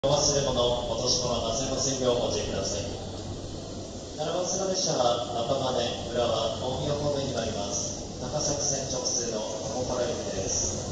お忘れ物、落とし物、夏の水をお持ちください。7番線の列車は中金、浦和、大宮方面に参ります。高崎線直通の鴨原駅です。